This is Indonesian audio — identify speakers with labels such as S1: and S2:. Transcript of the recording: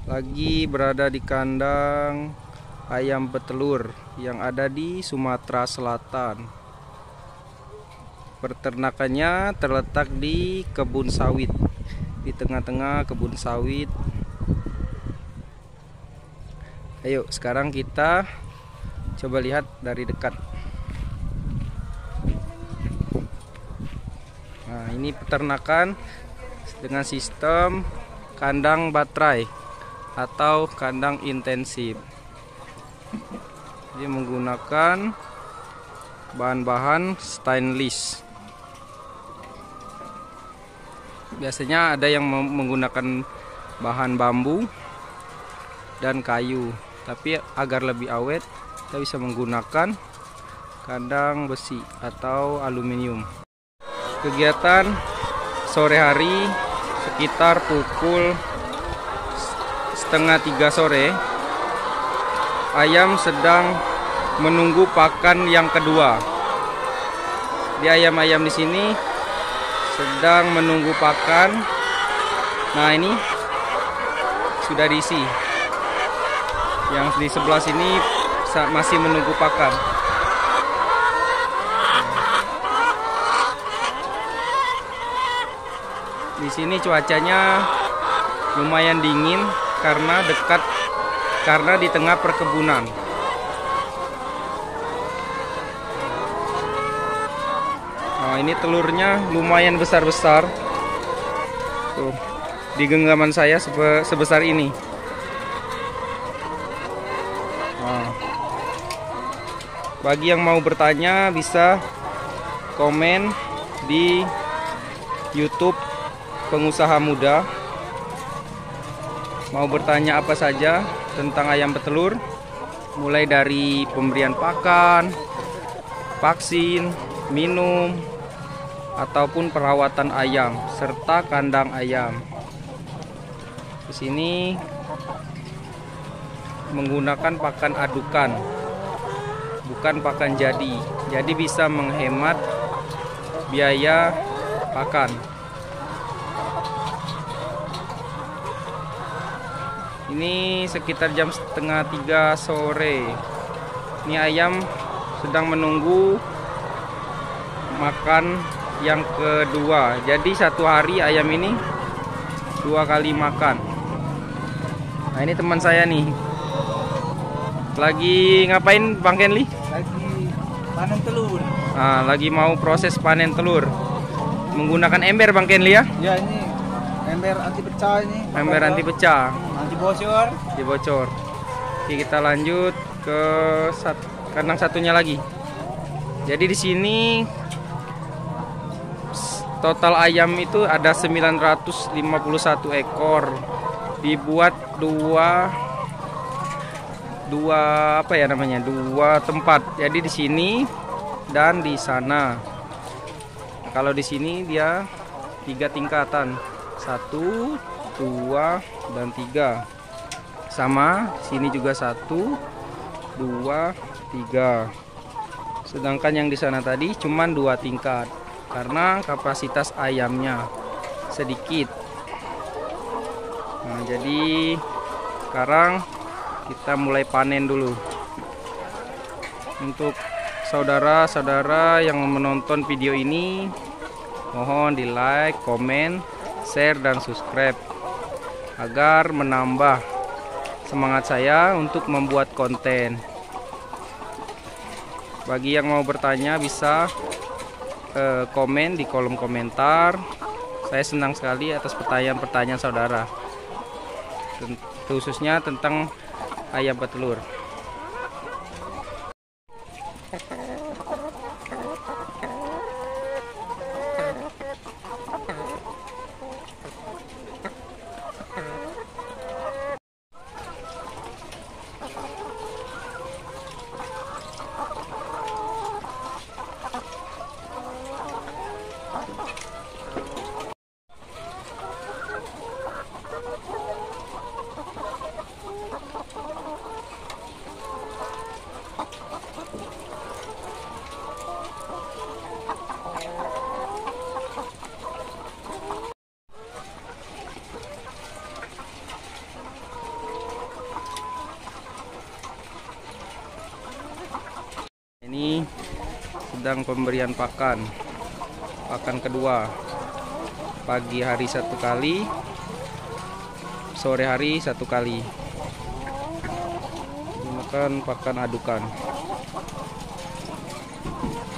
S1: Lagi berada di kandang ayam petelur yang ada di Sumatera Selatan. Peternakannya terletak di kebun sawit, di tengah-tengah kebun sawit. Ayo sekarang kita coba lihat dari dekat. Nah, ini peternakan dengan sistem kandang baterai atau kandang intensif. Jadi menggunakan bahan-bahan stainless. Biasanya ada yang menggunakan bahan bambu dan kayu, tapi agar lebih awet kita bisa menggunakan kandang besi atau aluminium. Kegiatan sore hari sekitar pukul 2:30 sore, ayam sedang menunggu pakan yang kedua. Di ayam-ayam di sini sedang menunggu pakan. Nah, ini sudah diisi. Yang di sebelah sini masih menunggu pakan. Di sini cuacanya lumayan dingin karena di tengah perkebunan. Nah, ini telurnya lumayan besar-besar. Tuh, di genggaman saya sebesar ini. Nah, bagi yang mau bertanya bisa komen di YouTube Pengusaha Muda. Mau bertanya apa saja tentang ayam petelur, mulai dari pemberian pakan, vaksin, minum, ataupun perawatan ayam serta kandang ayam. Di sini menggunakan pakan adukan, bukan pakan jadi. Jadi bisa menghemat biaya pakan. Ini sekitar jam 2:30 sore. Ini ayam sedang menunggu makan yang kedua. Jadi satu hari ayam ini 2 kali makan. Nah, ini teman saya nih. Lagi ngapain Bang Kenli?
S2: Lagi panen telur.
S1: Nah, lagi mau proses panen telur. Menggunakan ember Bang Kenli ya?
S2: Ya, ini ember anti pecah ini.
S1: Ember anti pecah.
S2: Anti bocor.
S1: Dibocor. Oke, kita lanjut ke kandang satunya lagi. Jadi di sini total ayam itu ada 951 ekor. Dibuat dua tempat. Jadi di sini dan di sana. Kalau di sini dia 3 tingkatan. 1, 2, dan 3. Sama, sini juga 1, 2, 3. Sedangkan yang di sana tadi cuma 2 tingkat karena kapasitas ayamnya sedikit. Nah, jadi sekarang kita mulai panen dulu. Untuk saudara-saudara yang menonton video ini, mohon di like, komen, share, dan subscribe agar menambah semangat saya untuk membuat konten. Bagi yang mau bertanya bisa komen di kolom komentar. Saya senang sekali atas pertanyaan-pertanyaan saudara, khususnya tentang ayam petelur. sedang pemberian pakan. Pakan kedua. Pagi hari 1 kali, sore hari 1 kali. Gunakan pakan adukan.